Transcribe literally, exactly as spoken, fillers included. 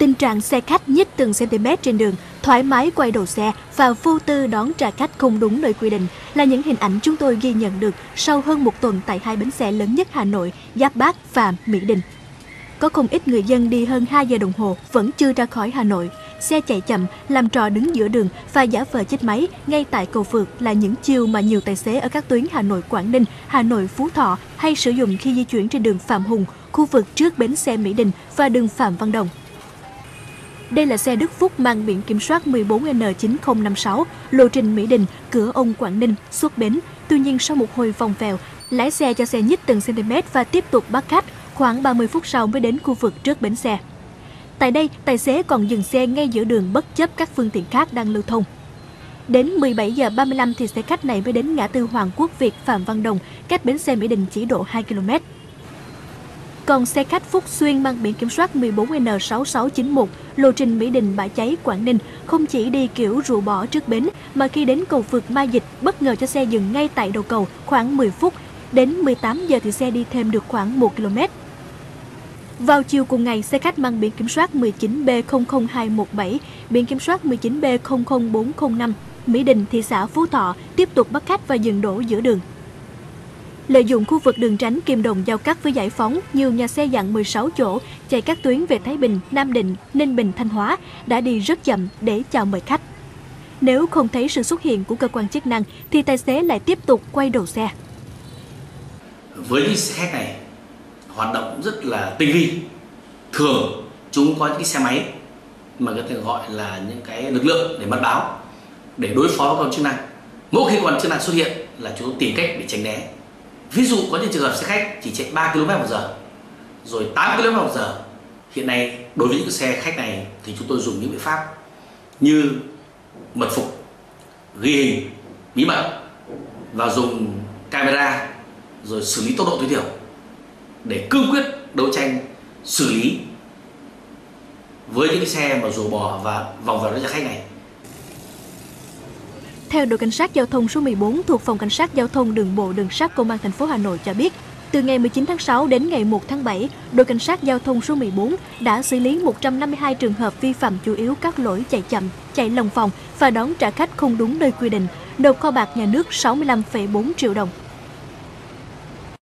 Tình trạng xe khách nhích từng cm trên đường, thoải mái quay đầu xe và vô tư đón trả khách không đúng nơi quy định là những hình ảnh chúng tôi ghi nhận được sau hơn một tuần tại hai bến xe lớn nhất Hà Nội, Giáp Bát và Mỹ Đình. Có không ít người dân đi hơn hai giờ đồng hồ vẫn chưa ra khỏi Hà Nội. Xe chạy chậm, làm trò đứng giữa đường và giả vờ chết máy ngay tại cầu vượt là những chiêu mà nhiều tài xế ở các tuyến Hà Nội Quảng Ninh, Hà Nội Phú Thọ hay sử dụng khi di chuyển trên đường Phạm Hùng, khu vực trước bến xe Mỹ Đình và đường Phạm Văn Đồng. Đây là xe Đức Phúc mang biển kiểm soát mười bốn N chín không năm sáu, lộ trình Mỹ Đình, Cửa Ông Quảng Ninh, xuất bến. Tuy nhiên sau một hồi vòng vèo, lái xe cho xe nhích từng cm và tiếp tục bắt khách, khoảng ba mươi phút sau mới đến khu vực trước bến xe. Tại đây, tài xế còn dừng xe ngay giữa đường bất chấp các phương tiện khác đang lưu thông. Đến mười bảy giờ ba mươi lăm thì xe khách này mới đến ngã tư Hoàng Quốc Việt, Phạm Văn Đồng, cách bến xe Mỹ Đình chỉ độ hai ki lô mét. Còn xe khách Phúc Xuyên mang biển kiểm soát mười bốn N sáu sáu chín một, lộ trình Mỹ Đình Bãi Cháy, Quảng Ninh, không chỉ đi kiểu rù bỏ trước bến mà khi đến cầu vượt Mai Dịch bất ngờ cho xe dừng ngay tại đầu cầu khoảng mười phút. Đến mười tám giờ thì xe đi thêm được khoảng một ki lô mét. Vào chiều cùng ngày, xe khách mang biển kiểm soát mười chín B không không hai một bảy, biển kiểm soát mười chín B không không bốn không năm, Mỹ Đình, thị xã Phú Thọ tiếp tục bắt khách và dừng đổ giữa đường. Lợi dụng khu vực đường tránh Kim Đồng giao cắt với Giải Phóng, nhiều nhà xe dạng mười sáu chỗ chạy các tuyến về Thái Bình, Nam Định, Ninh Bình, Thanh Hóa đã đi rất chậm để chào mời khách. Nếu không thấy sự xuất hiện của cơ quan chức năng thì tài xế lại tiếp tục quay đầu xe. Với những xe khách này hoạt động rất là tinh vi. Thường chúng có những cái xe máy mà có thể gọi là những cái lực lượng để mật báo để đối phó với cơ quan chức năng. Mỗi khi cơ quan chức năng xuất hiện là chúng tìm cách để tránh né. Ví dụ có những trường hợp xe khách chỉ chạy ba ki lô mét một giờ, rồi tám ki lô mét một giờ. Hiện nay đối với những xe khách này thì chúng tôi dùng những biện pháp như mật phục, ghi hình bí mật và dùng camera rồi xử lý tốc độ tối thiểu để cương quyết đấu tranh xử lý với những cái xe mà rù bò và vòng vèo cho khách này. Theo đội cảnh sát giao thông số mười bốn thuộc Phòng Cảnh sát Giao thông Đường bộ Đường sắt Công an thành phố Hà Nội cho biết, từ ngày mười chín tháng sáu đến ngày một tháng bảy, đội cảnh sát giao thông số mười bốn đã xử lý một trăm năm mươi hai trường hợp vi phạm chủ yếu các lỗi chạy chậm, chạy lòng vòng và đón trả khách không đúng nơi quy định, nộp kho bạc nhà nước sáu mươi lăm phẩy bốn triệu đồng.